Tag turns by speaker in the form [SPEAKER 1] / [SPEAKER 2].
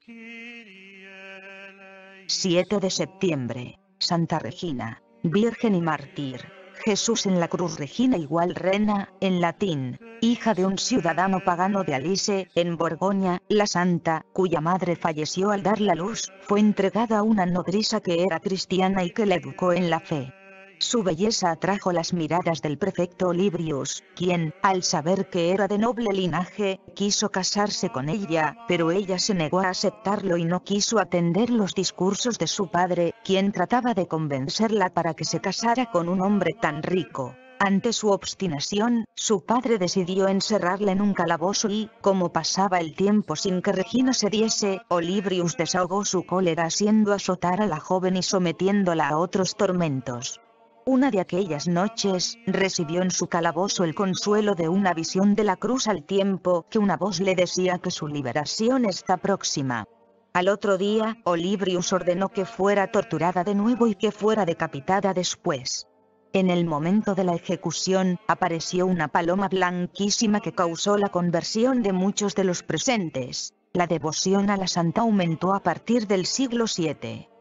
[SPEAKER 1] 7 de septiembre, Santa Regina, Virgen y Mártir. Jesús en la cruz. Regina igual reina, en latín, hija de un ciudadano pagano de Alice, en Borgoña. La santa, cuya madre falleció al dar la luz, fue entregada a una nodriza que era cristiana y que la educó en la fe. Su belleza atrajo las miradas del prefecto Olybrius, quien, al saber que era de noble linaje, quiso casarse con ella, pero ella se negó a aceptarlo y no quiso atender los discursos de su padre, quien trataba de convencerla para que se casara con un hombre tan rico. Ante su obstinación, su padre decidió encerrarla en un calabozo y, como pasaba el tiempo sin que Regina cediese, Olybrius desahogó su cólera haciendo azotar a la joven y sometiéndola a otros tormentos. Una de aquellas noches, recibió en su calabozo el consuelo de una visión de la cruz al tiempo que una voz le decía que su liberación está próxima. Al otro día, Olybrius ordenó que fuera torturada de nuevo y que fuera decapitada después. En el momento de la ejecución, apareció una paloma blanquísima que causó la conversión de muchos de los presentes. La devoción a la santa aumentó a partir del siglo VII.